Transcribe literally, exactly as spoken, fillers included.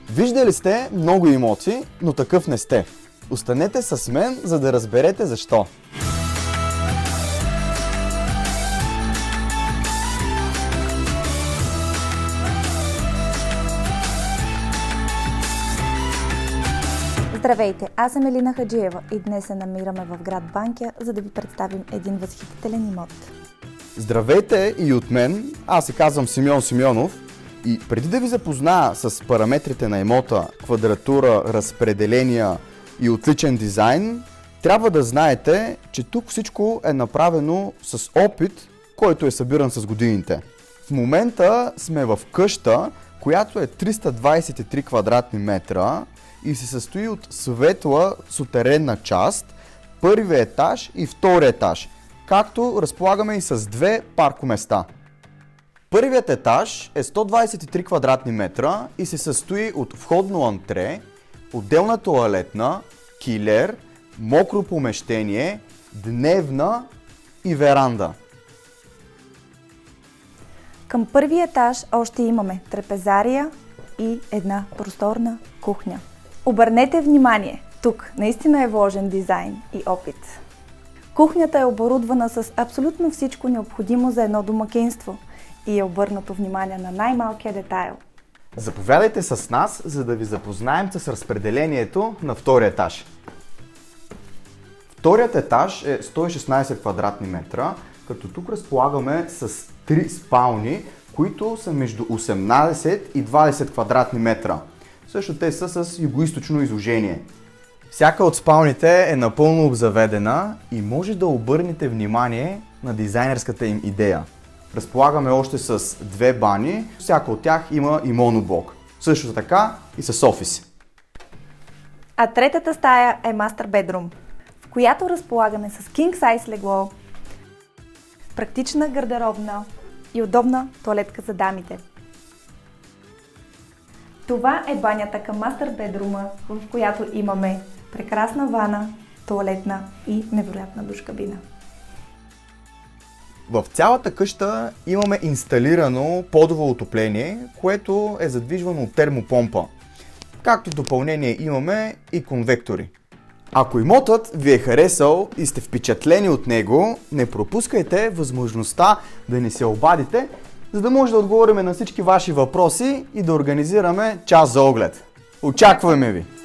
Виждали сте много имоти, но такъв не сте. Останете с мен, за да разберете защо. Здравейте, аз съм Елина Хаджиева и днес се намираме в град Банкя, за да ви представим един възхитителен имот. Здравейте и от мен, аз се казвам Симеон Симеонов и преди да ви запозная с параметрите на имота, квадратура, разпределения и отличен дизайн, трябва да знаете, че тук всичко е направено с опит, който е събиран с годините. В момента сме в къща, която е триста двадесет и три квадратни метра и се състои от светла сутеренна част, първи етаж и втори етаж, както разполагаме и с две паркоместа. Първият етаж е сто двадесет и три квадратни метра и се състои от входно антре, отделна тоалетна, килер, мокро помещение, дневна и веранда. Към първи етаж още имаме трапезария и една просторна кухня. Обърнете внимание, тук наистина е вложен дизайн и опит. Кухнята е оборудвана с абсолютно всичко необходимо за едно домакинство и е обърнато внимание на най-малкия детайл. Заповядайте с нас, за да ви запознаем с разпределението на втория етаж. Вторият етаж е сто и шестнадесет квадратни метра, като тук разполагаме с три спални, които са между осемнадесет и двадесет квадратни метра. Също те са с югоизточно изложение. Всяка от спалните е напълно обзаведена и може да обърнете внимание на дизайнерската им идея. Разполагаме още с две бани, всяка от тях има и моноблок. Също така и с офис. А третата стая е Master Bedroom, в която разполагаме с King Size легло, практична гардеробна и удобна тоалетка за дамите. Това е банята към Master Bedroom, в която имаме прекрасна вана, тоалетна и невероятна душкабина. В цялата къща имаме инсталирано подово отопление, което е задвижвано от термопомпа. Както допълнение имаме и конвектори. Ако имотът ви е харесал и сте впечатлени от него, не пропускайте възможността да ни се обадите, за да може да отговорим на всички ваши въпроси и да организираме час за оглед. Очакваме ви!